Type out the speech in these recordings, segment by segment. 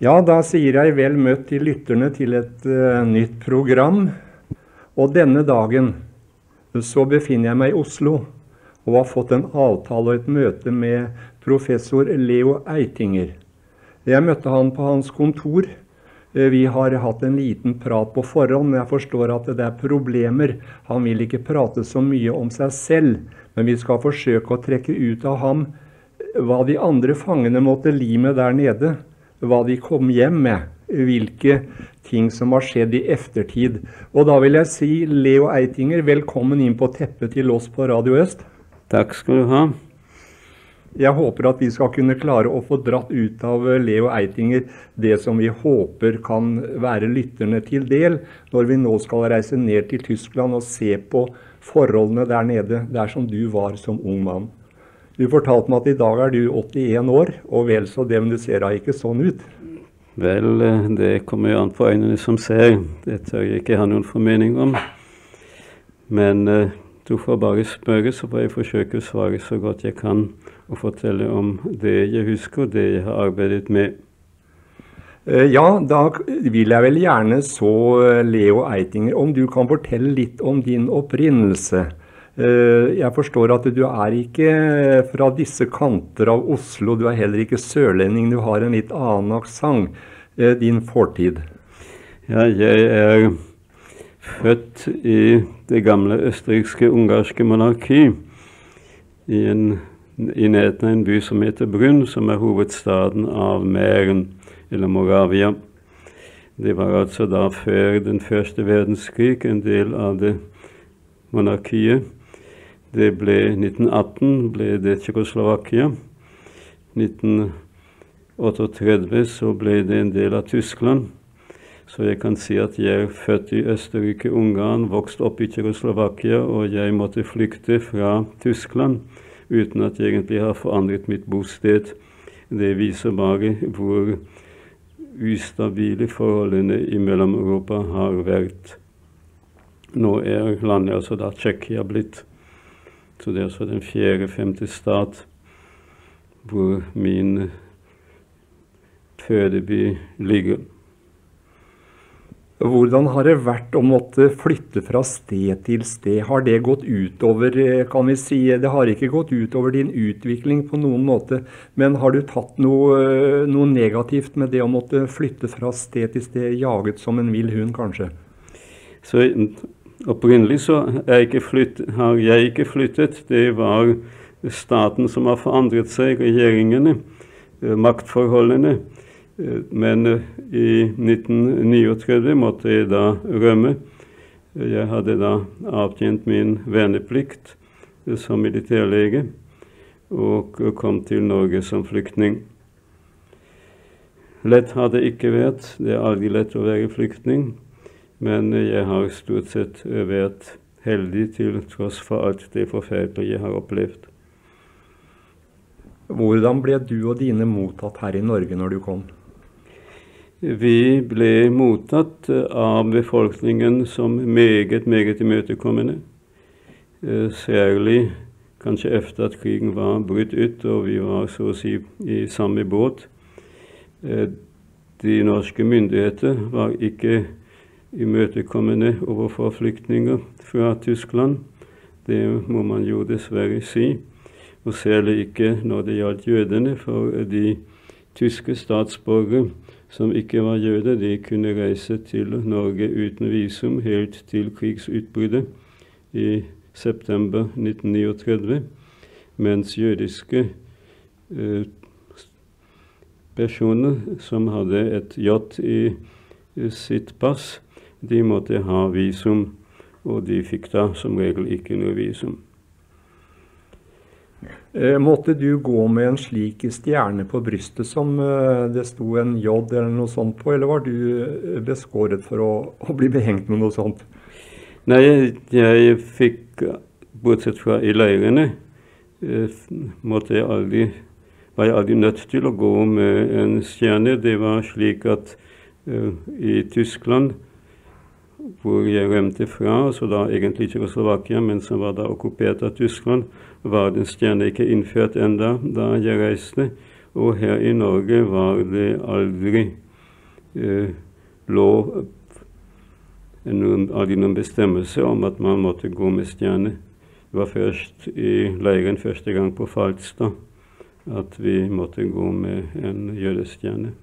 Ja, da sier jeg vel møtt til lytterne til et nytt program. Og denne dagen så befinner jeg meg i Oslo og har fått en avtale og et møte med professor Leo Eitinger. Jeg møtte han på hans kontor. Vi har hatt en liten prat på forhånd, men jeg forstår at det er problemer. Han vil ikke prate så mye om seg selv, men vi skal forsøke å trekke ut av ham hva de andre fangene måtte li med der nede, hva de kom hjem med, hvilke ting som har skjedd i eftertid. Og da vil jeg si, Leo Eitinger, velkommen inn på teppet til oss på Radio Øst. Takk skal du ha. Jeg håper at vi skal kunne klare å få dratt ut av Leo Eitinger det som vi håper kan være lytterne til del, når vi nå skal reise ned til Tyskland og se på forholdene der nede, der som du var som ung mann. Du fortalte meg at i dag er du 81 år, og vel så det, men du ser da ikke sånn ut. Vel, det kommer jo an på øynene som ser. Det tør jeg ikke ha noen formening om. Men du får bare spørre, så får jeg forsøke å svare så godt jeg kan og fortelle om det jeg husker og det jeg har arbeidet med. Ja, da vil jeg vel gjerne så Leo Eitinger, om du kan fortelle litt om din opprinnelse. Jeg forstår at du er ikke fra disse kanter av Oslo, du er heller ikke sørlending, du har en litt annen aksent, din fortid. Ja, jeg er født i det gamle østerrikske-ungarske monarki, i nærheten av en by som heter Brunn, som er hovedstaden av Mähren, eller Moravia. Det var altså da før den første verdenskrig en del av det monarkiet. Det ble 1918 ble det Tjekkoslovakia. 1938 så ble det en del av Tyskland. Så jeg kan si at jeg er født i Østerrike-Ungarn, vokst opp i Tjekkoslovakia, og jeg måtte flykte fra Tyskland uten at jeg egentlig har forandret mitt bosted. Det viser bare hvor ustabile forholdene i Mellom-Europa har vært. Nå er landet altså da Tsjekkia blitt. Så det er altså den 4.-5. stat hvor min fødeby ligger. Hvordan har det vært å måtte flytte fra sted til sted? Har det gått utover, kan vi si, det har ikke gått utover din utvikling på noen måte, men har du tatt noe negativt med det å måtte flytte fra sted til sted, jaget som en vill hund kanskje? Så opprinnelig så har jeg ikke flyttet. Det var staten som har forandret seg, regjeringene, maktforholdene. Men i 1939 måtte jeg da rømme. Jeg hadde da avtjent min verneplikt som militærlege og kom til Norge som flyktning. Lett har det ikke vært. Det er aldri lett å være flyktning. Men jeg har stort sett vært heldig til tross for alt det forferdelige jeg har opplevd. Hvordan ble du og dine mottatt her i Norge når du kom? Vi ble mottatt av befolkningen som meget imøtekommende. Særlig kanskje efter at krigen var brutt ut, og vi var så å si i samme båt. De norske myndigheter var ikke imøtekommende overfor flyktninger fra Tyskland. Det må man jo dessverre si. Og særlig ikke når det gjaldt jødene, for de tyske statsborgere som ikke var jøder, de kunne reise til Norge uten visum helt til krigsutbruddet i september 1939, mens jødiske personer som hadde et J i sitt pass, de måtte ha visum, og de fikk da som regel ikke noe visum. Måtte du gå med en slik stjerne på brystet som det sto en J eller noe sånt på, eller var du beskåret for å bli behengt med noe sånt? Nei, jeg fikk, bortsett fra i leirene, var jeg aldri nødt til å gå med en stjerne. Det var slik at i Tyskland, hvor jeg rømte fra, så da egentlig Tjekkoslovakia, men som var da okkupert av Tyskland, var den stjerne ikke innført enda da jeg reiste, og her i Norge var det aldri lå noen bestemmelser om at man måtte gå med stjerne. Det var først i leiren første gang på Falstad at vi måtte gå med en jødestjerne.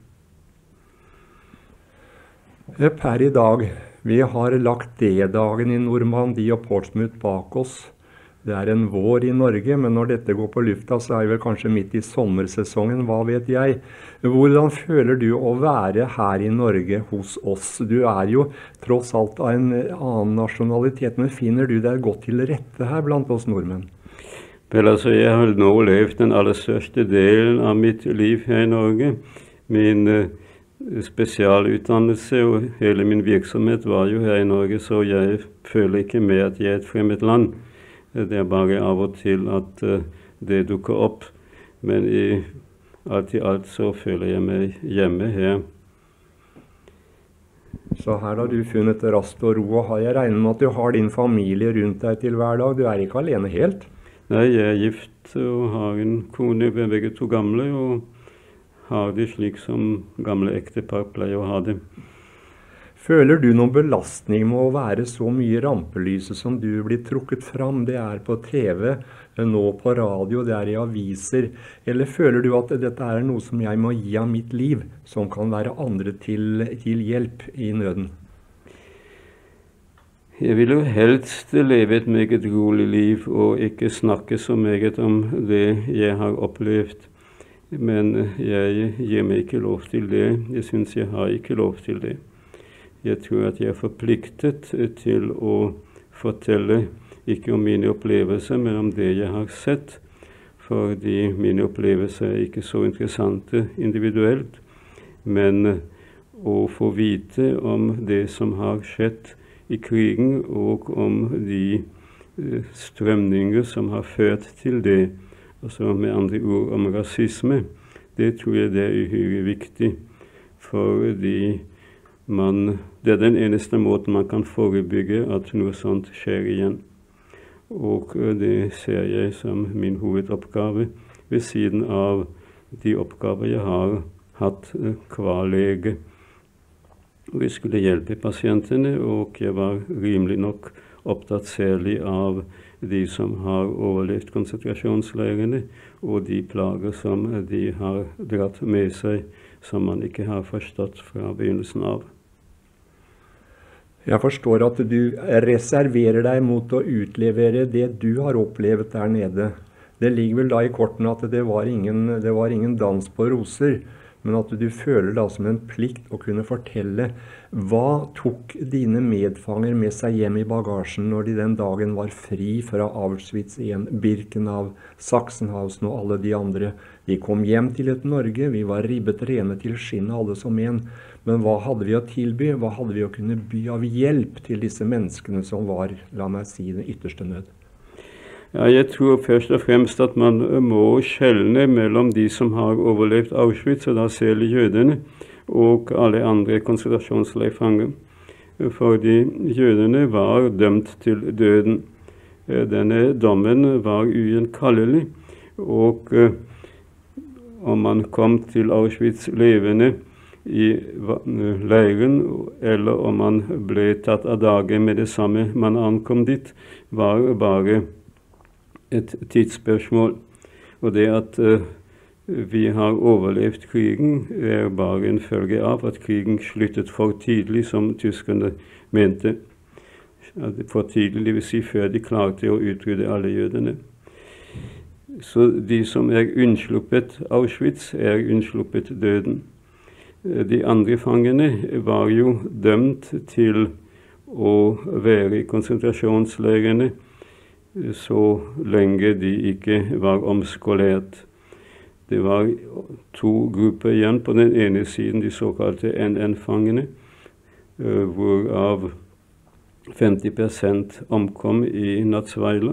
Per i dag, vi har lagt D-dagen i Normandie og Portsmouth bak oss. Det er en vår i Norge, men når dette går på lufta, så er vi vel kanskje midt i sommersesongen, hva vet jeg. Hvordan føler du å være her i Norge hos oss? Du er jo tross alt av en annen nasjonalitet, men finner du deg godt til rette her blant oss nordmenn? Vel, altså, jeg har nå levd den aller største delen av mitt liv her i Norge. Min spesialutdannelse og hele min virksomhet var jo her i Norge, så jeg føler ikke med at jeg er et fremmed land. Det er bare av og til at det dukker opp, men alt i alt så føler jeg meg hjemme her. Så her har du funnet rast og ro, og har jeg regnet med at du har din familie rundt deg til hver dag. Du er ikke alene helt? Nei, jeg er gift og har en kone, vi er begge to gamle, og har det slik som gamle ektepar pleier å ha det. Føler du noen belastning med å være så mye i rampelyset som du blir trukket fram? Det er på TV, nå på radio, det er i aviser. Eller føler du at dette er noe som jeg må gi av mitt liv, som kan være andre til hjelp i nøden? Jeg vil jo helst leve et meget rolig liv og ikke snakke så meget om det jeg har opplevd. Men jeg gir meg ikke lov til det. Jeg synes jeg har ikke lov til det. Jeg tror at jeg er forpliktet til å fortelle ikke om mine opplevelser, men om det jeg har sett, fordi mine opplevelser er ikke så interessante individuelt, men å få vite om det som har skjedd i krigen, og om de strømninger som har ført til det, altså med andre ord om rasisme. Det tror jeg det er uhyre viktig, fordi det er den eneste måten man kan forebygge at noe sånt skjer igjen. Og det ser jeg som min hovedoppgave ved siden av de oppgaver jeg har hatt hva lege. Og jeg skulle hjelpe pasientene, og jeg var rimelig nok opptatt særlig av de som har overlevd konsentrasjonsleirene, og de plager som de har dratt med seg, som man ikke har forstått fra begynnelsen av. Jeg forstår at du reserverer deg mot å utlevere det du har opplevd der nede. Det ligger vel da i kortene at det var ingen dans på roser, men at du føler da som en plikt å kunne fortelle. Hva tok dine medfanger med seg hjem i bagasjen når de den dagen var fri fra Auschwitz igjen, Birkenau, Sachsenhausen og alle de andre? De kom hjem til et Norge, vi var ribbet rene til skinnet alle som en. Men hva hadde vi å tilby? Hva hadde vi å kunne by av hjelp til disse menneskene som var, la meg si, den ytterste nød? Ja, jeg tror først og fremst at man må skjelne mellom de som har overlevd Auschwitz, og da særlig jødene, og alle andre konsentrasjonsleirfanger. Fordi jødene var dømt til døden. Denne dommen var ugjenkallelig, og om man kom til Auschwitz levende i leiren, eller om man ble tatt av dage med det samme man ankom dit, var bare et tidsspørsmål. Og det at vi har overlevd krigen, er bare en følge av at krigen sluttet for tidlig, som tyskerne mente. For tidlig, det vil si før de klarte å utrydde alle jødene. Så de som er unnsluppet Auschwitz, er unnsluppet døden. De andre fangene var jo dømt til å være i konsentrasjonsleirene så lenge de ikke var omskolert. Det var to grupper igjen. På den ene siden de såkalte NN-fangene, hvorav 50% omkom i Natzweiler.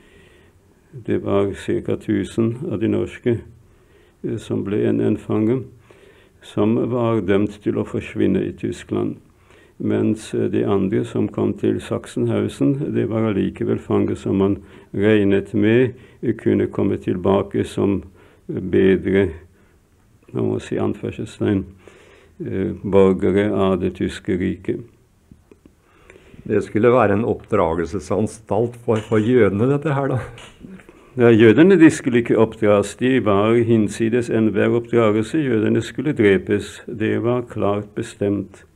Det var ca. 1000 av de norske som ble NN-fanger, som var dømt til å forsvinne i Tyskland. Mens de andre som kom til Sachsenhausen, det var allikevel fanger som man regnet med kunne komme tilbake som bedre, man må si anførselstegn, borgere av det tyske riket. Det skulle være en oppdragelsesanstalt for jødene, dette her da? Ja, jødene de skulle ikke oppdras, de var hinsides enhver oppdragelse. Jødene skulle drepes, det var klart bestemt.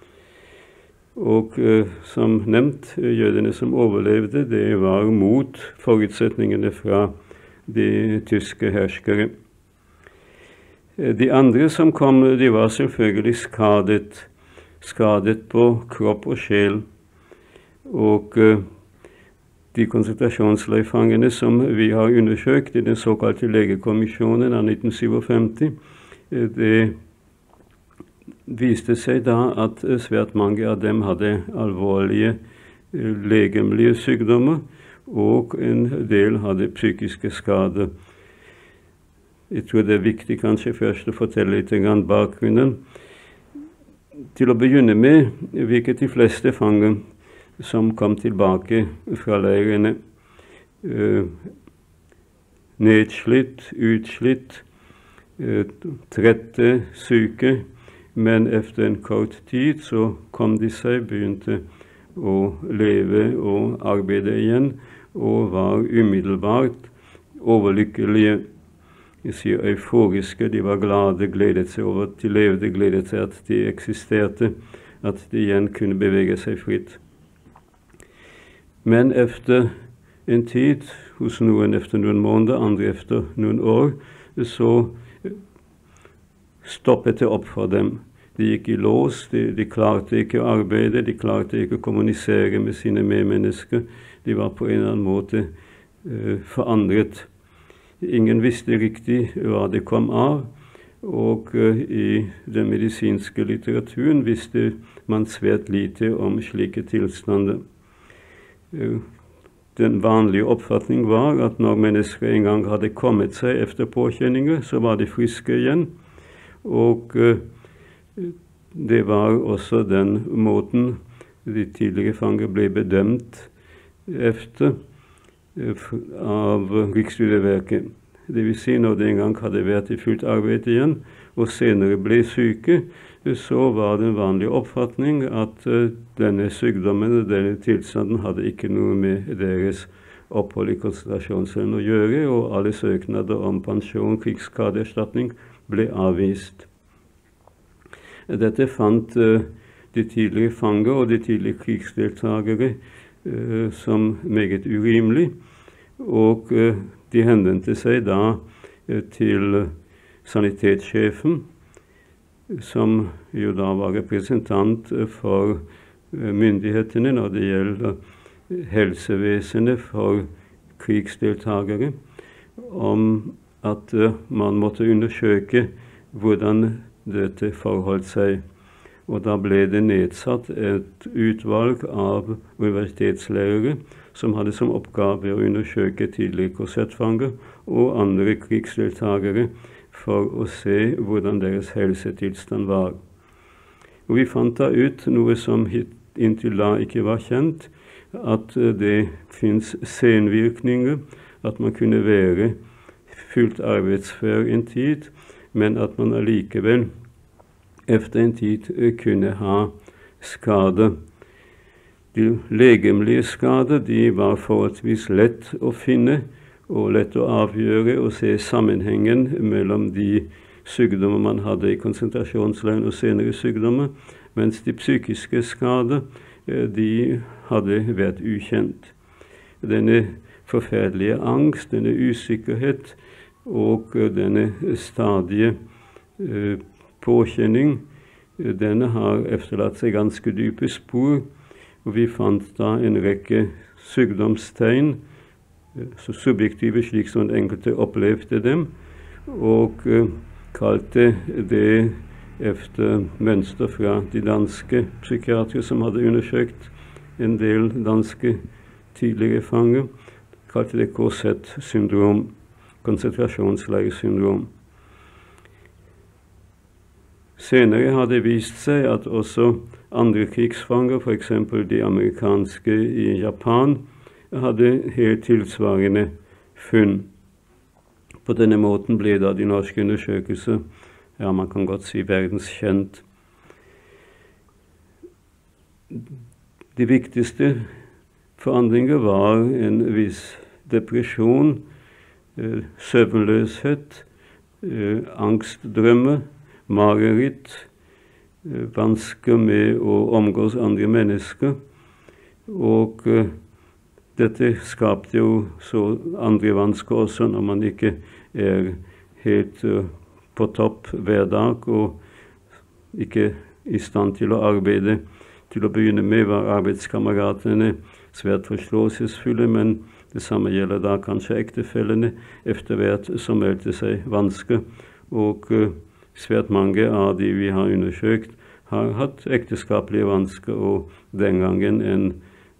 Og som nevnt, jødene som overlevde, det var mot forutsetningene fra de tyske herskere. De andre som kom, de var selvfølgelig skadet på kropp og sjel. Og de konsentrasjonsleirfangene som vi har undersøkt i den såkalte legekommisjonen av 1957, det viste seg da at svært mange av dem hadde alvorlige legemlige sykdommer, og en del hadde psykiske skader. Jeg tror det er viktig kanskje først å fortelle litt om bakgrunnen. Til å begynne med virket de fleste fanger som kom tilbake fra leirene nedslitt, utslitt, trette, syke, men efter en kort tid så kom de seg, begynte å leve og arbeide igjen, og var umiddelbart overlykkelige. Jeg sier euforiske, de var glade, gledet seg over at de levde, gledet seg at de eksisterte, at de igjen kunne bevege seg fritt. Men efter en tid, hos noen efter noen måneder, andre efter noen år, så stoppet det opp for dem. De gikk i lås, de klarte ikke å arbeide, de klarte ikke å kommunisere med sine medmennesker. De var på en eller annen måte forandret. Ingen visste riktig hva det kom av, og i den medisinske litteraturen visste man svært lite om slike tilstander. Den vanlige oppfatning var at når mennesker en gang hadde kommet seg efter påkjenninger, så var de friske igjen, og det var også den måten de tidligere fanger ble bedømt efter av Riksstudieverket. Det vil si, når de en gang hadde vært i fullt arbeid igjen, og senere ble syke, så var den vanlige oppfatning at denne sykdommen, denne tilstanden, hadde ikke noe med deres opphold i konsentrasjonsleiren å gjøre, og alle søknader om pensjon, krigsskadeerstatning ble avvist. Dette fant de tidligere fanger og de tidligere krigsdeltagere som meget urimelig, og de henvendte seg da til sanitetssjefen, som jo da var representant for myndighetene når det gjelder helsevesenet for krigsdeltagere, om at man måtte undersøke hvordan dette forholdt seg. Og da ble det nedsatt et utvalg av universitetslærere som hadde som oppgave å undersøke tidligere korsettfanger og andre krigsdeltagere for å se hvordan deres helsetilstand var. Og vi fant da ut noe som inntil da ikke var kjent, at det finnes senvirkninger, at man kunne være fullt arbeidsfør en tid, men at man allikevel efter en tid kunne ha skader. De legemlige skader, de var forholdsvis lett å finne og lett å avgjøre og se sammenhengen mellom de sykdommer man hadde i konsentrasjonsleiren og senere sykdommer, mens de psykiske skader, de hadde vært ukjent. Denne forferdelige angst, denne usikkerhet og denne stadige påkjenning, denne har efterlatt seg ganske dype spor, og vi fant da en rekke sykdomstegn, så subjektive slik som enkelte opplevde dem, og kalte det efter mønster fra de danske psykiatere som hadde undersøkt en del danske tidligere fanger, kalte det KZ-syndrom, konsentrasjonsleirsyndrom. Senere har det vist seg at også andre krigsfanger, for eksempel de amerikanske i Japan, hadde helt tilsvarende funn. På denne måten ble da de norske undersøkelser, ja, man kan godt si verdenskjent. de viktigste forandringer var en viss depresjon, søvnløshet, angstdrømmer, mareritt, vansker med å omgås andre mennesker. Og dette skapte jo så andre vansker også når man ikke helt på topp hver dag og ikke i stand til å arbeide. Til å begynne med var arbeidskameratene svært forståelsesfulle, men det samme gjelder da kanskje ektefellene etter hvert som meldte seg vansker. Og svært mange av de vi har undersøkt har hatt ekteskapelige vansker, og den gangen en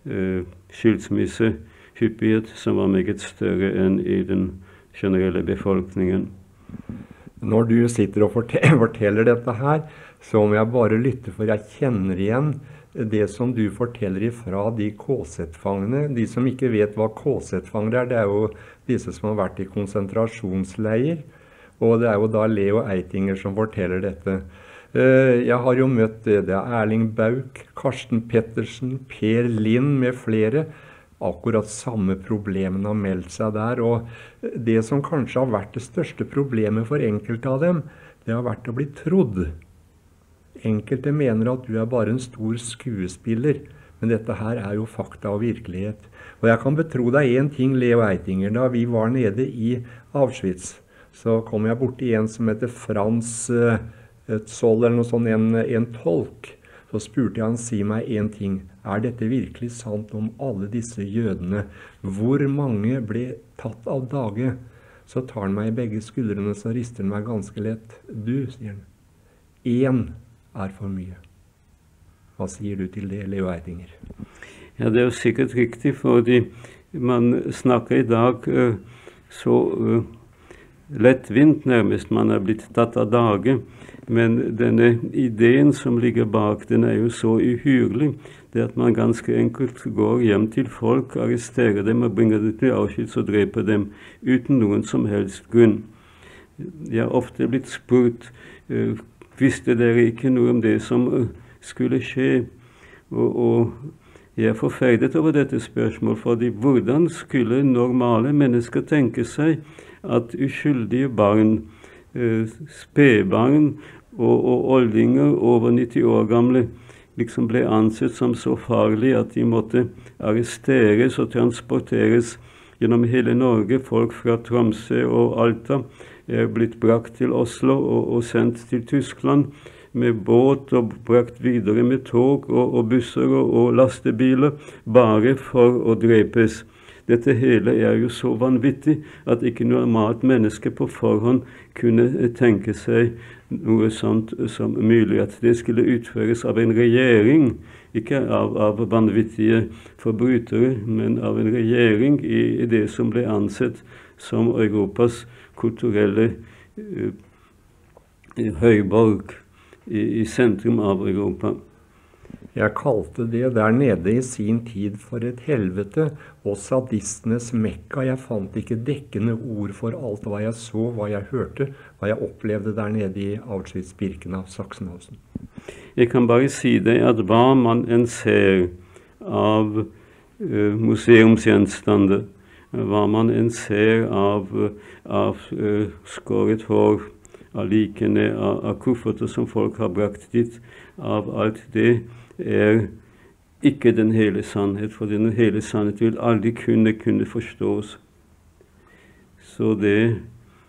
skilsmissehyppighet som var meget større enn i den generelle befolkningen. Når du sitter og forteller dette her, så må jeg bare lytte, for jeg kjenner igjen det som du forteller ifra de KZ-fangene. De som ikke vet hva KZ-fanger det er jo disse som har vært i konsentrasjonsleier. Og det er jo da Leo Eitinger som forteller dette. Jeg har jo møtt det er Erling Bauk, Karsten Pettersen, Per Lind med flere. Akkurat samme problemene har meldt seg der. Og det som kanskje har vært det største problemet for enkelte av dem, det har vært å bli trodd. Enkelte mener at du er bare en stor skuespiller, men dette her er jo fakta og virkelighet. Og jeg kan betro deg en ting, Leo Eitinger. Da vi var nede i Auschwitz, så kom jeg bort til en som heter Frans Zoll, eller noe sånt, en tolk. Så spurte jeg han, si meg en ting. Er dette virkelig sant om alle disse jødene? Hvor mange ble tatt av dage? Så tar han meg i begge skuldrene, så rister han meg ganske lett. Du, sier han, 1 er for mye. Hva sier du til det, Leo Eitinger? Ja, det er jo sikkert riktig, fordi man snakker i dag så lettvint nærmest. Man er blitt tatt av dage. Men denne ideen som ligger bak, den er jo så uhyrlig. Det at man ganske enkelt går hjem til folk, arresterer dem og bringer dem til Auschwitz og dreper dem uten noen som helst grunn. Jeg har ofte blitt spurt, visste dere ikke noe om det som skulle skje? Og jeg er forferdet over dette spørsmål, fordi hvordan skulle normale mennesker tenke seg at uskyldige barn, spedbarn og oldinger over 90 år gamle liksom ble ansett som så farlig at de måtte arresteres og transporteres gjennom hele Norge. Folk fra Tromsø og Alta er blitt brakt til Oslo og sendt til Tyskland med båt og brakt videre med tog og busser og lastebiler, bare for å drepes. Dette hele er jo så vanvittig at ikke normalt menneske på forhånd kunne tenke seg noe sånt som mulig, at det skulle utføres av en regjering, ikke av vanvittige forbrytere, men av en regjering i det som ble ansett som Europas kulturelle høyborg i sentrum av Europa. Jeg kalte det der nede i sin tid for et helvete og sadistenes mekka. Jeg fant ikke dekkende ord for alt hva jeg så, hva jeg hørte, hva jeg opplevde der nede i Auschwitz-Birkenau, Sachsenhausen. Jeg kan bare si deg at hva man enn ser av museumsgjenstander, hva man enn ser av skåret hår, av likene, av kufferter som folk har brakt dit, av alt det, er ikke den hele sannhet, for den hele sannhet vil aldri kunne forstås. Så det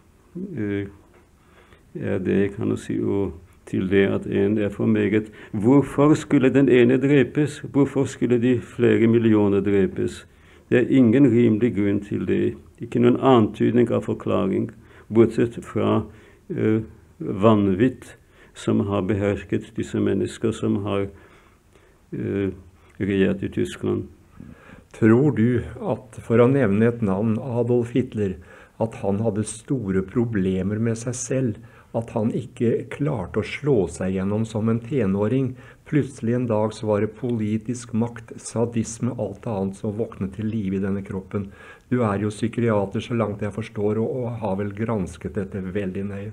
er det jeg kan si, og til det at en er for meget. Hvorfor skulle den ene drepes? Hvorfor skulle de flere millioner drepes? Det er ingen rimelig grunn til det. Ikke noen antydning av forklaring, bortsett fra vanvitt som har behersket disse mennesker som har regjert i Tyskland. Tror du at, for å nevne et navn, Adolf Hitler, at han hadde store problemer med seg selv, at han ikke klarte å slå seg gjennom som en tenåring? Plutselig en dag så var det politisk makt, sadisme, alt annet som våknet til liv i denne kroppen. Du er jo psykiater så langt jeg forstår, og har vel gransket dette veldig nøye.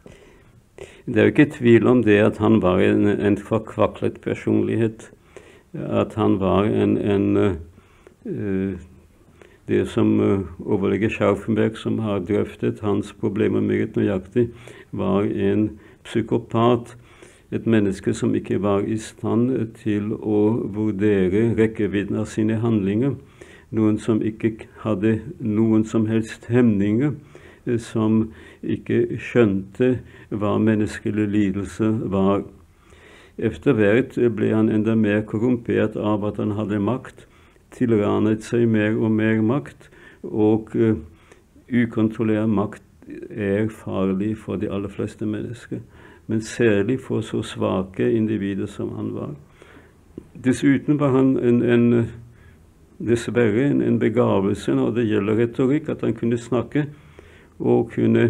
Det er jo ikke tvil om det at han var en forkvaklet personlighet. at han var det som overlege Scharfenberg, som har drøftet hans problemer meget nøyaktig, var en psykopat, et menneske som ikke var i stand til å vurdere rekkevidden av sine handlinger, noen som ikke hadde noen som helst hemninger, som ikke skjønte hva menneskelig lidelse var. Efter hvert ble han enda mer korrumpert av at han hadde makt, tilranet seg mer og mer makt, og ukontrollert makt farlig for de aller fleste mennesker, men særlig for så svake individer som han var. Dessuten var han dessverre en begavelse når det gjelder retorikk, at han kunne snakke og kunne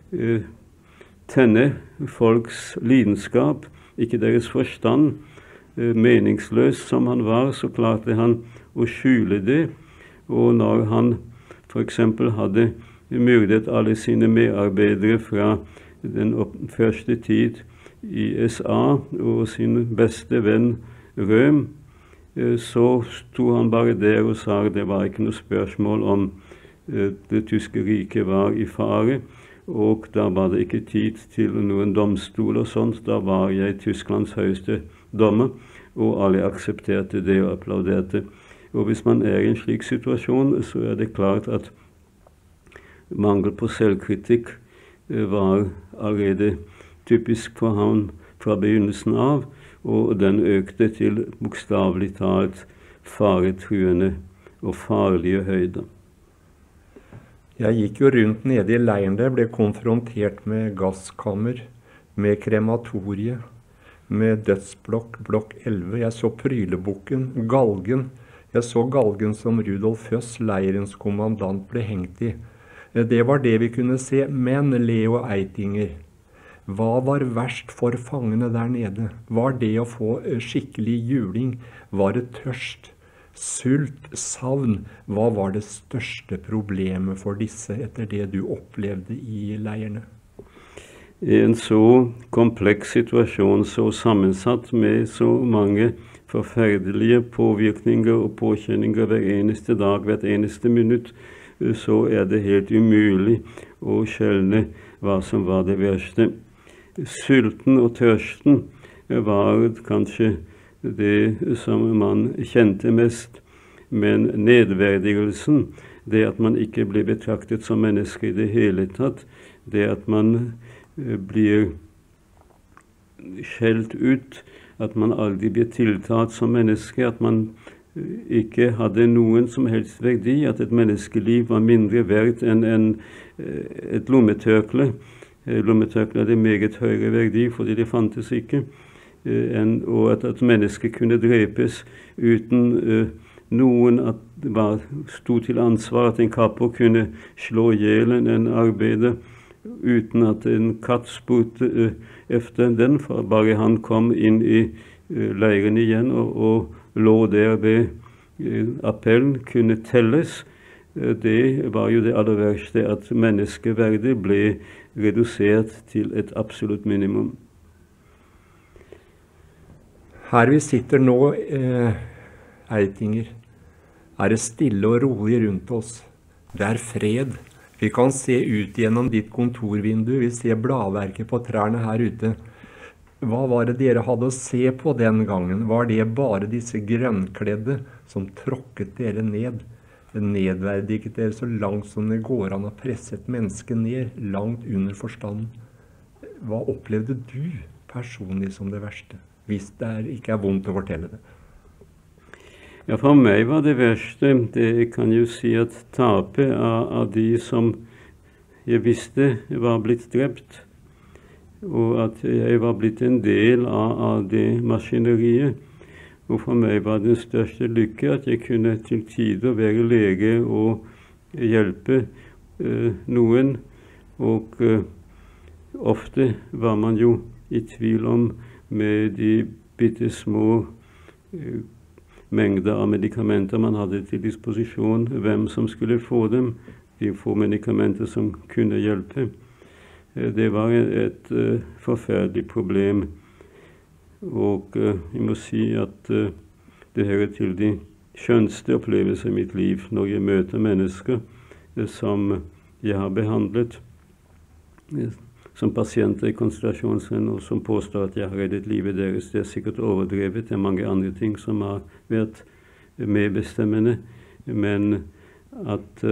tenne folks lidenskap, ikke deres forstand. Meningsløs som han var, så klarte han å skjule det, og når han for eksempel hadde myrdet alle sine medarbeidere fra den første tid i SA og sin beste venn Røhm, så sto han bare der og sa at det var ikke noe spørsmål om det tyske riket var i fare, og da var det ikke tid til noen domstol og sånt. Da var jeg Tysklands høyeste dommer, og alle aksepterte det og applauderte. Og hvis man i en slik situasjon, så det klart at mangel på selvkritikk var allerede typisk for ham fra begynnelsen av, og den økte til bokstavelig talt faretruende og farlige høyder. Jeg gikk jo rundt nede i leiren der, ble konfrontert med gasskammer, med krematorie, med dødsblokk, blokk 11. Jeg så Prylebukken, galgen. Jeg så galgen som Rudolf Høss, leirens kommandant, ble hengt i. Det var det vi kunne se, men Leo Eitinger, hva var verst for fangene der nede? Var det å få skikkelig juling? Var det tørst? Sult, savn, hva var det største problemet for disse etter det du opplevde i leirene? I en så kompleks situasjon, så sammensatt med så mange forferdelige påvirkninger og påkjenninger hver eneste dag, hvert eneste minutt, så det helt umulig å skjelne hva som var det verste. Sulten og tørsten var kanskje det som man kjente mest, men nedverdigelsen, det at man ikke blir betraktet som menneske i det hele tatt, det at man blir skjelt ut, at man aldri blir tiltalt som menneske, at man ikke hadde noen som helst verdi, at et menneskeliv var mindre verdt enn et lommetørkle. Lommetørkle hadde meget høyere verdi fordi det fantes ikke, og at et menneske kunne drepes uten noen at det stod til ansvar, at en kapper kunne slå ihjel en arbeider uten at en katt spurte efter den, for bare han kom inn i leiren igjen og lå der ved appellen, kunne telles. Det var jo det aller verste, at menneskeverdet ble redusert til et absolutt minimum. Her vi sitter nå, Eitinger, det stille og rolig rundt oss. Det fred. Vi kan se ut gjennom ditt kontorvindu, vi ser bladverket på trærne her ute. Hva var det dere hadde å se på den gangen? Var det bare disse grønnkledde som tråkket dere ned? Nedverdiget dere så langt som det går an å presse et menneske ned, langt under forstanden? Hva opplevde du personlig som det verste? Hvis det ikke vondt å fortelle det. Ja, for meg var det verste, det kan jo si at tapet av de som jeg visste var blitt drept, og at jeg var blitt en del av det maskineriet. Og for meg var den største lykke at jeg kunne til tider være lege og hjelpe noen, og ofte var man jo i tvil om med de bitte små mengder av medikamenter man hadde til disposisjon, hvem som skulle få dem, de få medikamenter som kunne hjelpe. Det var et forferdelig problem, og jeg må si at det hører til de skjønneste opplevelser i mitt liv når jeg møter mennesker som jeg har behandlet som pasienter i konsentrasjonsleiren, og som påstår at jeg har reddet livet deres. Det er sikkert overdrevet. Det er mange andre ting som har vært medbestemmende, men at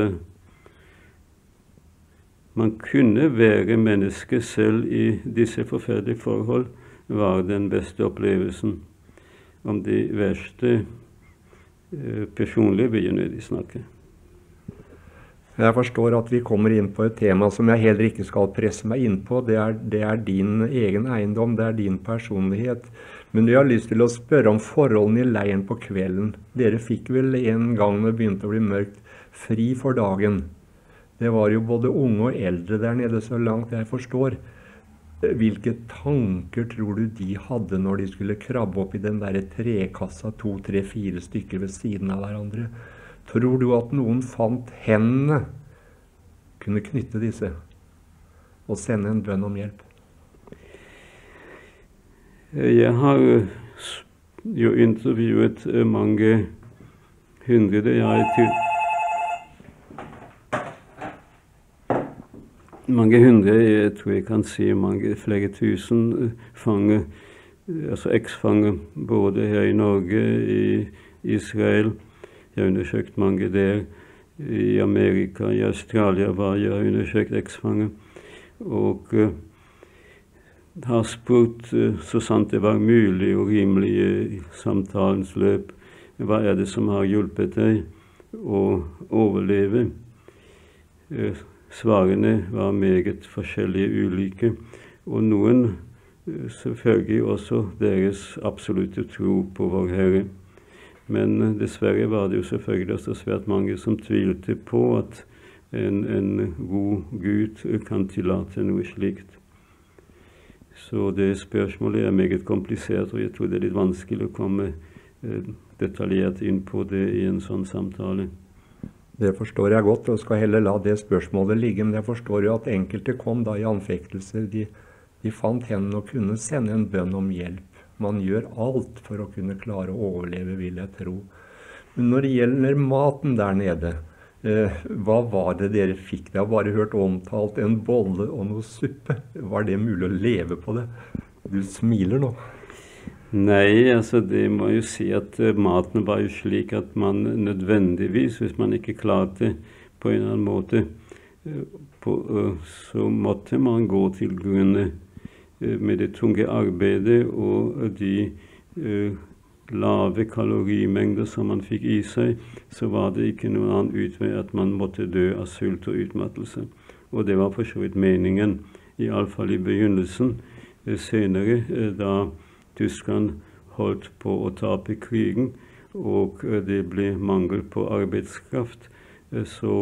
man kunne være menneske selv i disse forferdelige forhold, var den beste opplevelsen. Om de verste personlige vil jeg nødig snakke. Jeg forstår at vi kommer inn på et tema som jeg heller ikke skal presse meg inn på. Det er din egen eiendom, det er din personlighet. Men jeg har lyst til å spørre om forholdene i leiren på kvelden. Dere fikk vel en gang når det begynte å bli mørkt, fri for dagen. Det var jo både unge og eldre der nede, så langt jeg forstår. Hvilke tanker tror du de hadde når de skulle krabbe opp i den der trekassa, 2, 3, 4 stykker ved siden av hverandre? Tror du at noen fant hendene, kunne knytte disse og sende en bønn om hjelp? Jeg har jo intervjuet mange hundre, jeg tror jeg kan si flere tusen fanger, altså eksfanger, både her i Norge, i Israel. Jeg har undersøkt mange der. I Amerika, i Australia var jeg har undersøkt eksfanger. Og har spurt, så sant det var mulig og rimelig i samtalens løp, hva er det som har hjulpet deg å overleve? Svarene var meget forskjellige, ulike, og noen selvfølgelig også deres absolutte tro på vår Herre. Men dessverre var det jo selvfølgelig også svært mange som tvilte på at en god Gud kan tillate noe slikt. Så det spørsmålet er meget komplisert, og jeg tror det er litt vanskelig å komme detaljert inn på det i en sånn samtale. Det forstår jeg godt, og skal heller la det spørsmålet ligge, men jeg forstår jo at enkelte kom da i anfektelser. De fant hendene og kunne sende en bønn om hjelp. Man gjør alt for å kunne klare å overleve, vil jeg tro. Men når det gjelder maten der nede, hva var det dere fikk? Jeg har bare hørt omtalt en bolle og noe suppe. Var det mulig å leve på det? Du smiler nå. Nei, altså det må jo si at maten var jo slik at man nødvendigvis, hvis man ikke klarte på en eller annen måte, så måtte man gå til grunne med det tunge arbeidet og de lave kalorimengder som man fikk i seg, så var det ikke noen annen utvei at man måtte dø av sult og utmattelse. Og det var for så vidt meningen, i alle fall i begynnelsen. Senere, da Tyskland holdt på å tape krigen, og det ble mangel på arbeidskraft, så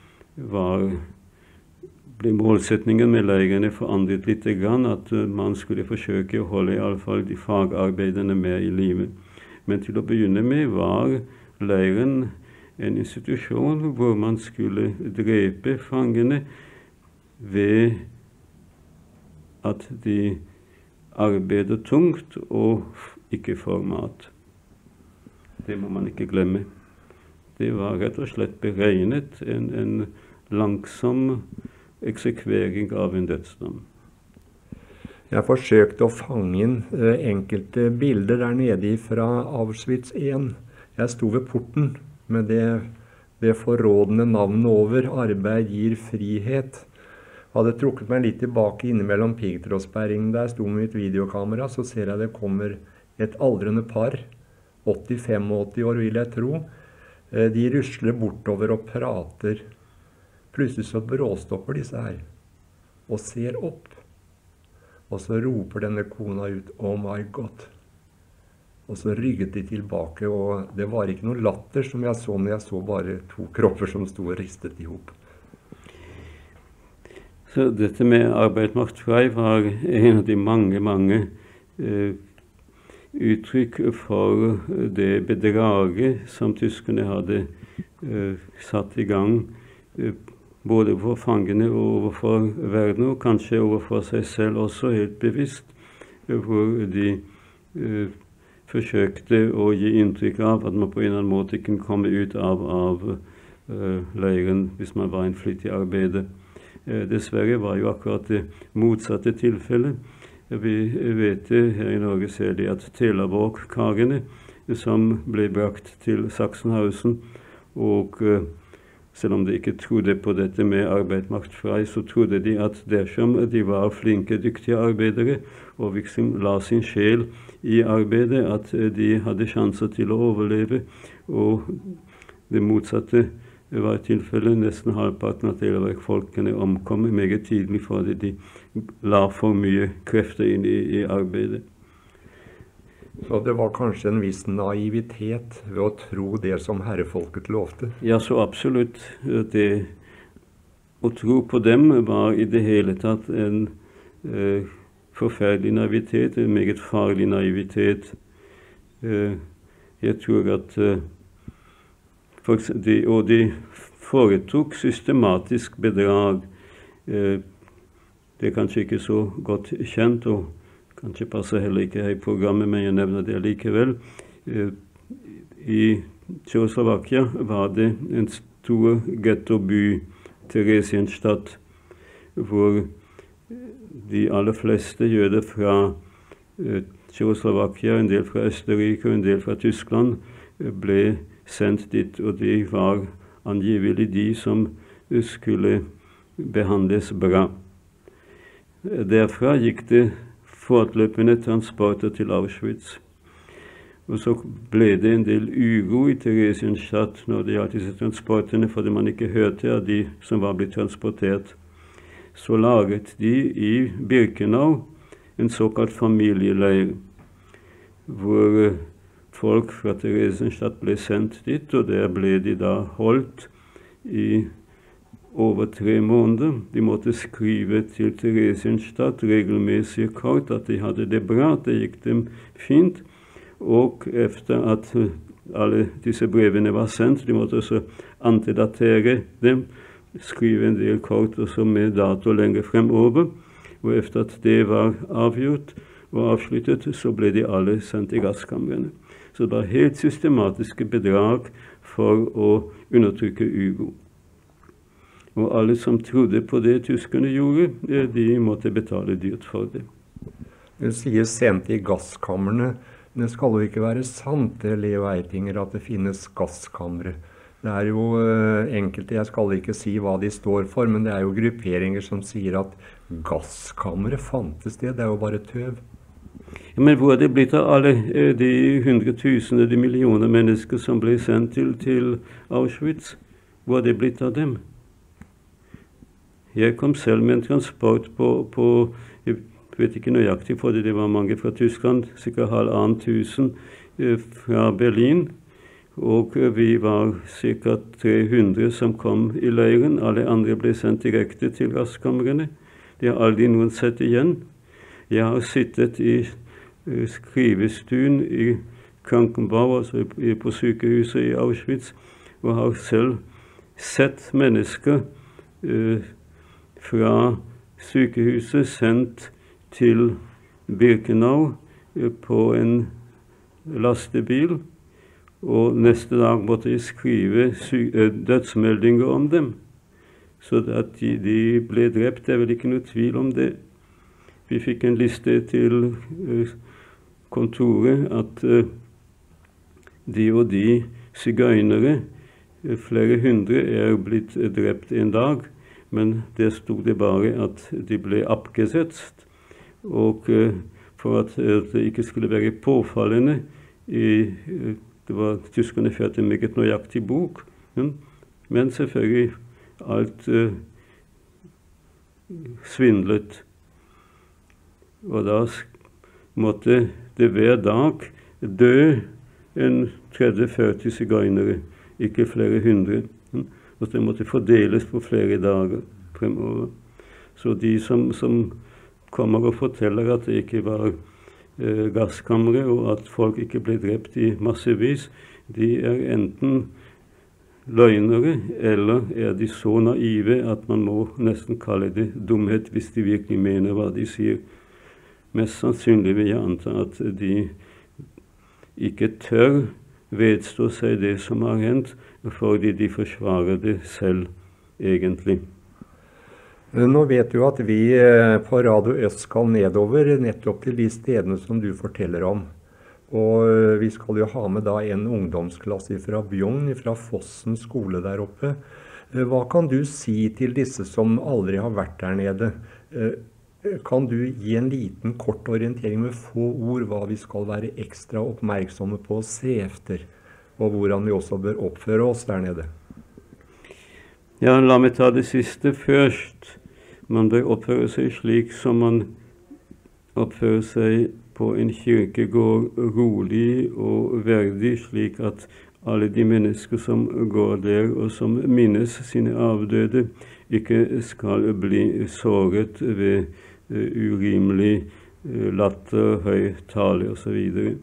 ble målsetningen med leirene forandret litt grann, at man skulle forsøke å holde i alle fall de fagarbeiderne med i livet. Men til å begynne med var leiren en institusjon hvor man skulle drepe fangene ved at de arbeider tungt og ikke får mat. Det må man ikke glemme. Det var rett og slett beregnet en langsom eksekvering av en dødsdom. Jeg forsøkte å fange inn enkelte bilder der nede fra Auschwitz 1. Jeg sto ved porten med det forrådende navnet over, arbeid gir frihet. Jeg hadde trukket meg litt tilbake innimellom piggtrådsperringen der jeg sto med mitt videokamera, så ser jeg det kommer et aldrende par, 85-80 år vil jeg tro. De rusler bortover og prater. Plutselig så bråstopper disse her, og ser opp. Og så roper denne kona ut, «Oh my God!» Og så rygget de tilbake, og det var ikke noe latter som jeg så, men jeg så bare 2 kropper som sto og ristet ihop. Så dette med arbeid macht frei var en av de mange uttrykk for det bedraget som tyskerne hadde satt i gang, både overfor fangene og overfor verden, og kanskje overfor seg selv også helt bevisst, hvor de forsøkte å gi inntrykk av at man på en eller annen måte kunne komme ut av leiren hvis man var en flittig arbeider. Dessverre var jo akkurat det motsatte tilfellet. Vi vet det her i Norge særlig at Telavåg-karene som ble brakt til Sachsenhausen, og selv om de ikke trodde på dette med arbeid maktfrei, så trodde de at dersom de var flinke, dyktige arbeidere, og liksom la sin sjel i arbeidet, at de hadde sjanser til å overleve, og det motsatte var tilfellet. Nesten halvparten av Telavåg-folkene omkom meget tidlig fordi de la for mye krefter inn i arbeidet. Så det var kanskje en viss naivitet ved å tro det som herrefolket lovte? Ja, så absolutt. Det å tro på dem var i det hele tatt en forferdelig naivitet, en meget farlig naivitet. Jeg tror at de foretok systematisk bedrag. Det er kanskje ikke så godt kjent, og kanskje passer heller ikke her i programmet, men jeg nevner det likevel. I Tsjekkoslovakia var det en stor gettoby, Theresienstadt, hvor de aller fleste jøder fra Tsjekkoslovakia, en del fra Østerrike og en del fra Tyskland, ble sendt dit, og de var angivelig de som skulle behandles bra. Derfra gikk det fortløpende transporter til Auschwitz. Og så ble det en del uro i Theresienstadt når det gjaldt disse transportene, fordi man ikke hørte av de som var blitt transportert. Så laget de i Birkenau en såkalt familieleir, hvor folk fra Theresienstadt ble sendt dit, og der ble de da holdt i over 3 måneder. De måtte skrive til Theresienstadt regelmessige kort at de hadde det bra, at det gikk dem fint. Og efter at alle disse brevene var sendt, de måtte også antidatere dem, skrive en del kort også med dato lenger fremover. Og efter at det var avgjort og avsluttet, så ble de alle sendt i gasskamrene. Så det var helt systematiske bedrag for å undertrykke uro. Og alle som trodde på det tyskerne gjorde, de måtte betale dyrt for det. Du sier sendt i gasskamrene. Det skal jo ikke være sant, Leo Eitinger, at det finnes gasskamre. Det er jo enkelte, jeg skal ikke si hva de står for, men det er jo grupperinger som sier at gasskamre fantes det. Det er jo bare tøv. Ja, men hvor er det blitt av alle de hundretusener, de millioner mennesker som ble sendt til Auschwitz? Hvor er det blitt av dem? Jeg kom selv med en transport på jeg vet ikke nøyaktig, fordi det var mange fra Tyskland, ca. 500 fra Berlin, og vi var ca. 300 som kom i leiren. Alle andre ble sendt direkte til gasskamrene. De har aldri noen sett igjen. Jeg har sittet i skrivestuen i Krankenbau, altså på sykehuset i Auschwitz, og har selv sett mennesker fra sykehuset sendt til Birkenau på en lastebil, og neste dag måtte jeg skrive dødsmeldinger om dem. Så at de ble drept, det er vel ikke noe tvil om det. Vi fikk en liste til kontoret at de og de sigøynere, flere hundre, er blitt drept en dag, men det stod det bare at de ble abgesetzt, og for at det ikke skulle være påfallende, det var tyskerne førte en meget nøyaktig bok, men selvfølgelig alt svindlet. Og da måtte det hver dag dø en 30-40 sigøynere, ikke flere hundre. Og det måtte fordeles på flere dager fremover. Så de som kommer og forteller at det ikke var gasskamre, og at folk ikke ble drept i massevis, de er enten løgnere, eller er de så naive at man må nesten kalle det dumhet hvis de virkelig mener hva de sier. Mest sannsynlig vil jeg anta at de ikke tør vedstå seg det som har hendt, fordi de forsvarer det selv, egentlig. Nå vet du at vi på Radio Øst skal nedover nettopp til de stedene som du forteller om. Og vi skal jo ha med da en ungdomsklasse fra Bjogn, fra Fossen skole der oppe. Hva kan du si til disse som aldri har vært der nede? Kan du gi en liten kort orientering med få ord hva vi skal være ekstra oppmerksomme på å se efter, og hvordan vi også bør oppføre oss der nede? Ja, la meg ta det siste først. Man bør oppføre seg slik som man oppfører seg på en kirkegård, rolig og verdig, slik at alle de mennesker som går der og som minnes sine avdøde, ikke skal bli såret ved urimelig latter, høy tale osv.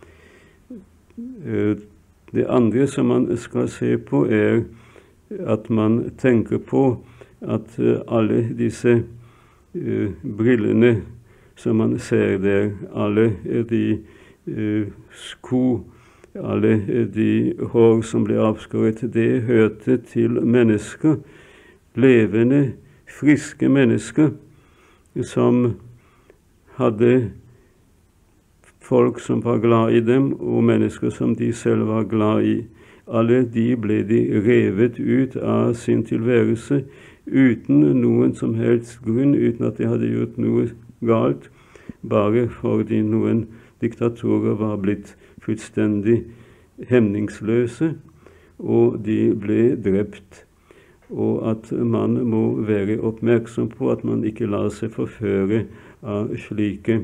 Det andre som man skal se på at man tenker på at alle disse brillene som man ser der, alle de sko, alle de hår som ble avskåret, det hørte til mennesker, levende, friske mennesker, som hadde folk som var glad i dem, og mennesker som de selv var glad i. Alle de ble de revet ut av sin tilværelse, uten noen som helst grunn, uten at de hadde gjort noe galt, bare fordi noen diktatorer var blitt fullstendig hemningsløse, og de ble drept. Og at man må være oppmerksom på at man ikke lar seg forføre av slike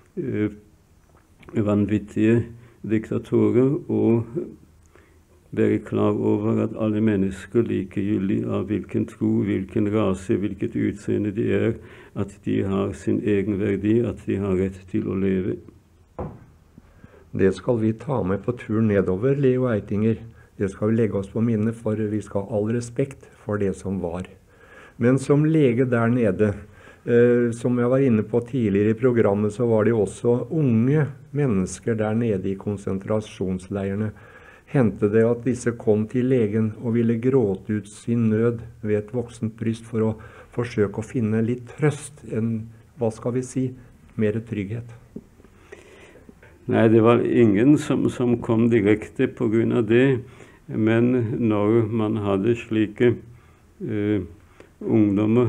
vanvittige diktatorer, og være klar over at alle mennesker, likegyldig av hvilken tro, hvilken rase, hvilket utseende de at de har sin egen verdi, at de har rett til å leve. Det skal vi ta med på turen nedover, Leo Eitinger. Det skal vi legge oss på minne, for vi skal ha all respekt for det som var. Men som lege der nede, som jeg var inne på tidligere i programmet, så var det også unge mennesker der nede i konsentrasjonsleirene. Hendte det at disse kom til legen og ville gråte ut sin nød ved et voksent bryst for å forsøke å finne litt trøst, hva skal vi si, mer trygghet? Nei, det var ingen som kom direkte på grunn av det, men når man hadde slike ungdommer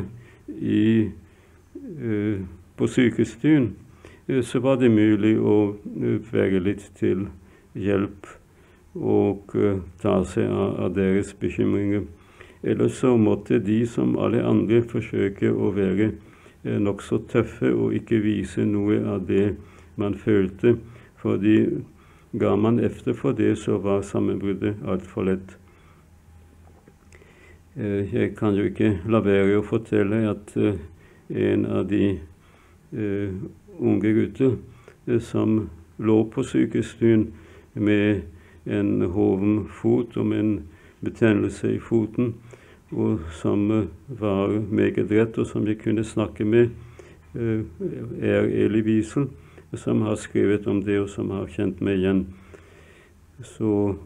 på sykestuen, så var det mulig å være litt til hjelp og ta seg av deres bekymringer. Ellers så måtte de som alle andre forsøke å være nok så tøffe og ikke vise noe av det man følte, fordi ga man efter for det, så var sammenbruddet alt for lett. Jeg kan jo ikke la være å fortelle at en av de unge gutter som lå på sykestuen med en hoven fot og med en betennelse i foten, og som var meget rett, og som jeg kunne snakke med, Eli Wiesel, som har skrevet om det, og som har kjent meg igjen. Så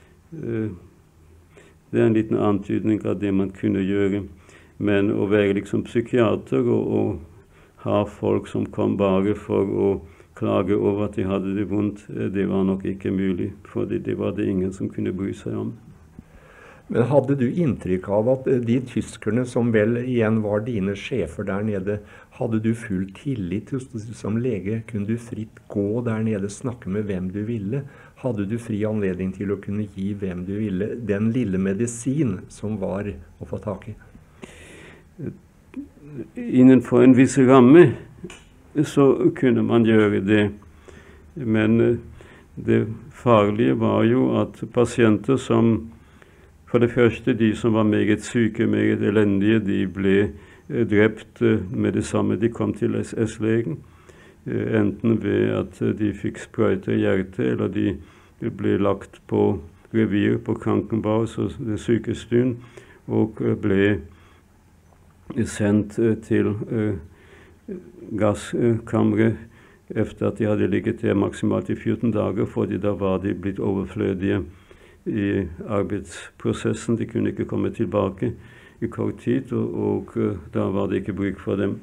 det er en liten antydning av det man kunne gjøre. Men å være liksom psykiater og ha folk som kom bare for å klage over at de hadde det vondt, det var nok ikke mulig, fordi det var det ingen som kunne bry seg om. Men hadde du inntrykk av at de tyskerne som vel igjen var dine sjefer der nede, hadde du full tillit som lege? Kunne du fritt gå der nede, snakke med hvem du ville? Hadde du fri anledning til å kunne gi hvem du ville den lille medisin som var å få tak i? Innenfor en viss ramme så kunne man gjøre det, men det farlige var jo at pasienter som, for det første de som var meget syke, meget elendige, de ble drept med det samme de kom til SS-legen, enten ved at de fikk sprøyte i hjertet, eller de ble lagt på revir på Krankenhaus og sykestuen, og ble sendt til gasskamre efter at de hadde ligget der maksimalt i 14 dager, fordi da var de blitt overflødige i arbeidsprosessen. De kunne ikke komme tilbake i kort tid, og da var det ikke bruk for dem.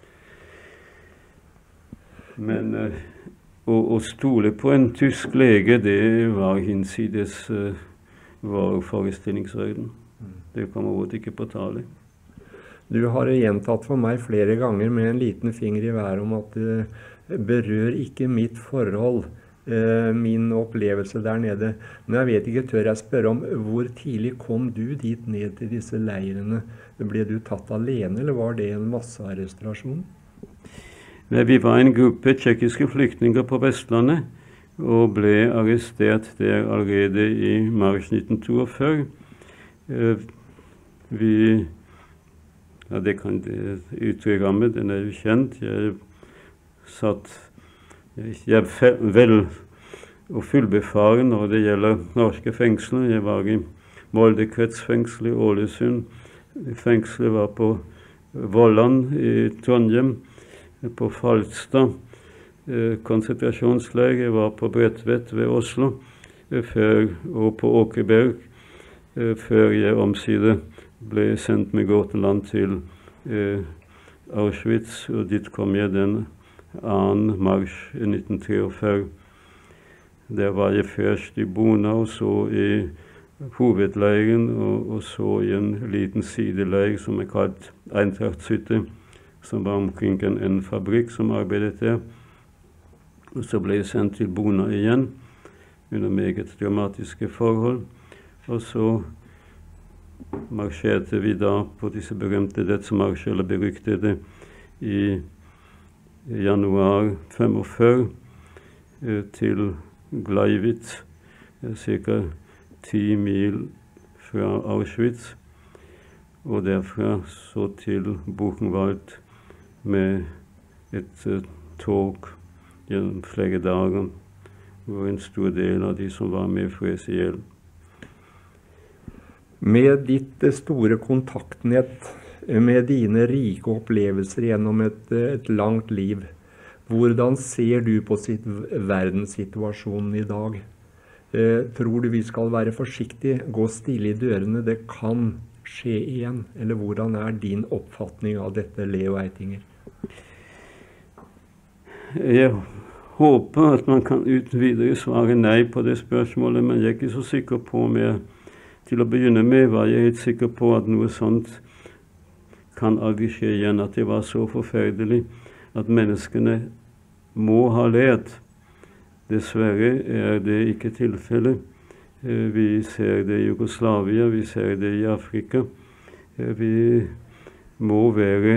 Men å stole på en tysk lege, det var hinsides vår forestillingsverden. Det kom overhodet ikke på tale. Du har gjentatt for meg flere ganger med en liten finger i været om at det berør ikke mitt forhold, min opplevelse der nede. Men jeg vet ikke, tør jeg spørre om, hvor tidlig kom du dit ned til disse leirene? Ble du tatt alene, eller var det en massearrestasjon? Nei, vi var en gruppe tsjekkiske flyktninger på Vestlandet, og ble arrestert der allerede i mars 1942. Uttrykket, den jo kjent. Jeg er vel og fullbefaren når det gjelder norske fengsler. Jeg var i Molde kretsfengsel i Ålesund. Fengselet var på Vollan i Trondheim, på Falstad konsentrasjonsleir. Jeg var på Bredtvet ved Oslo og på Åkerberg før jeg omsider ble sendt med Gåteland til Auschwitz, og dit kom jeg den 2. mars 1943. Der var jeg først i Bonau, så i hovedleiren, og så i en liten sideleir som kalt Eintrachtshütte, som var omkring en fabrikk som arbeidet der. Og så ble jeg sendt til Bonau igjen, under meget dramatiske forhold. Og så marsjerte vi da på disse berømte dødsmarsjer, eller beryktede, i januar 45 til Gleiwitz, ca. 10 mil fra Auschwitz, og derfra så til Buchenwald med et tog gjennom flere dager, hvor en stor del av de som var med, frøs i hjel. Med ditt store kontaktnett, med dine rike opplevelser gjennom et langt liv, hvordan ser du på verdenssituasjonen i dag? Tror du vi skal være forsiktige, gå stille i dørene, det kan skje igjen? Eller hvordan er din oppfatning av dette, Leo Eitinger? Jeg håper at man kan uten videre svare nei på det spørsmålet, men jeg er ikke så sikker på om jeg, til å begynne med, var jeg helt sikker på at noe sånt kan aldri skje igjen, at det var så forferdelig at menneskene må ha lært. Dessverre er det ikke tilfellet. Vi ser det i Jugoslavia, vi ser det i Afrika. Vi må være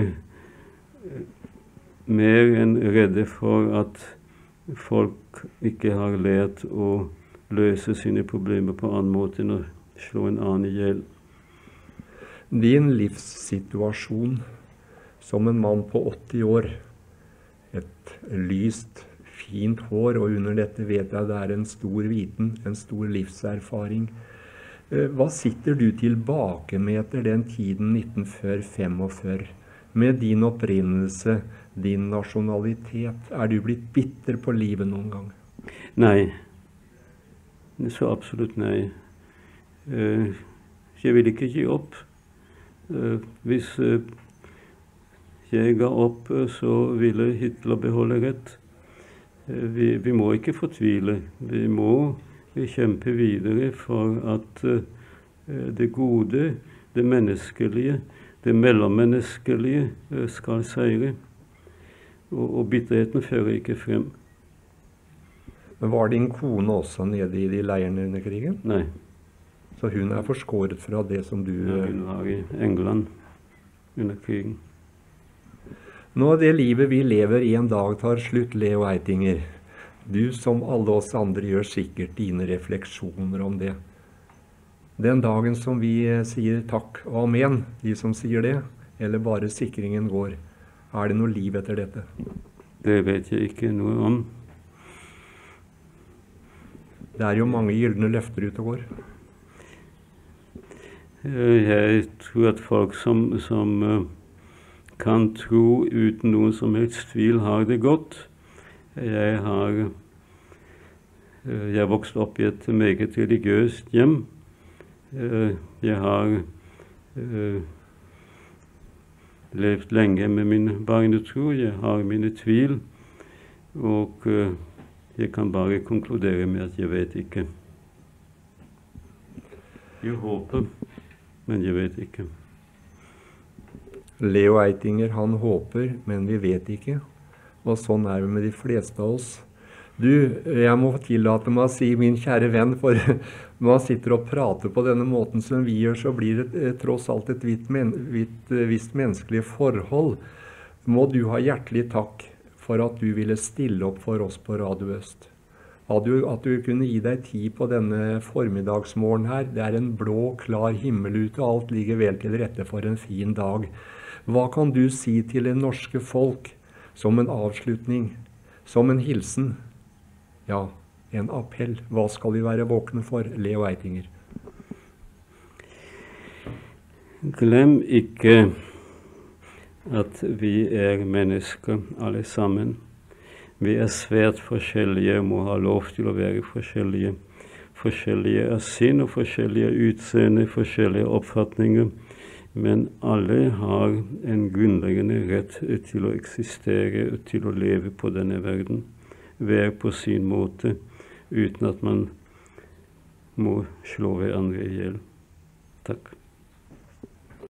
mer enn redde for at folk ikke har lært å løse sine problemer på annen måte enn å slå en annen i hjel. Din livssituasjon som en mann på 80 år, et lyst, fint hår, og under dette vet jeg det er en stor viten, en stor livserfaring. Hva sitter du tilbake med etter den tiden 1945? Med din opprinnelse, din nasjonalitet, er du blitt bitter på livet noen gang? Nei. Så absolutt nei. Jeg vil ikke gi opp. Hvis jeg ga opp, så ville Hitler beholde rett. Vi må ikke fortvile. Vi må kjempe videre for at det gode, det menneskelige, det mellommenneskelige skal seire. Og bitterheten fører ikke frem. Men var din kone også nede i de leirene under krigen? Nei. Så hun er forskåret fra det som du... Ja, hun var i England under krigen. Nå det livet vi lever i en dag tar slutt, Leo Eitinger. Du som alle oss andre gjør sikkert dine refleksjoner om det. Den dagen som vi sier takk og amen, de som sier det, eller bare sikringen går, er det noe liv etter dette? Det vet jeg ikke noe om. Det er jo mange gyldne løfter ute og går. Jeg tror at folk som kan tro uten noen som helst tvil har det godt. Jeg vokste opp i et meget religiøst hjem. Jeg har levd lenge med min barnetro. Jeg har mine tvil, og jeg kan bare konkludere med at jeg vet ikke. Jeg håper, men jeg vet ikke. Leo Eitinger, han håper, men vi vet ikke. Og sånn er det med de fleste av oss. Du, jeg må tillate meg å si, min kjære venn, for når man sitter og prater på denne måten som vi gjør, så blir det tross alt et visst menneskelig forhold. Må du ha hjertelig takk for at du ville stille opp for oss på Radio Øst. At du kunne gi deg tid på denne formiddagsmorgen her. Det er en blå, klar himmel ute, og alt ligger vel til rette for en fin dag. Hva kan du si til det norske folk som en avslutning, som en hilsen? Ja, en appell. Hva skal vi være våkne for, Leo Eitinger? Glem ikke at vi er mennesker alle sammen. Vi er svært forskjellige og må ha lov til å være forskjellige. Forskjellige av sinn og forskjellige utseende, forskjellige oppfatninger. Men alle har en grunnleggende rett til å eksistere og til å leve på denne verden. Hver på sin måte, uten at man må slå hverandre i hjel. Takk.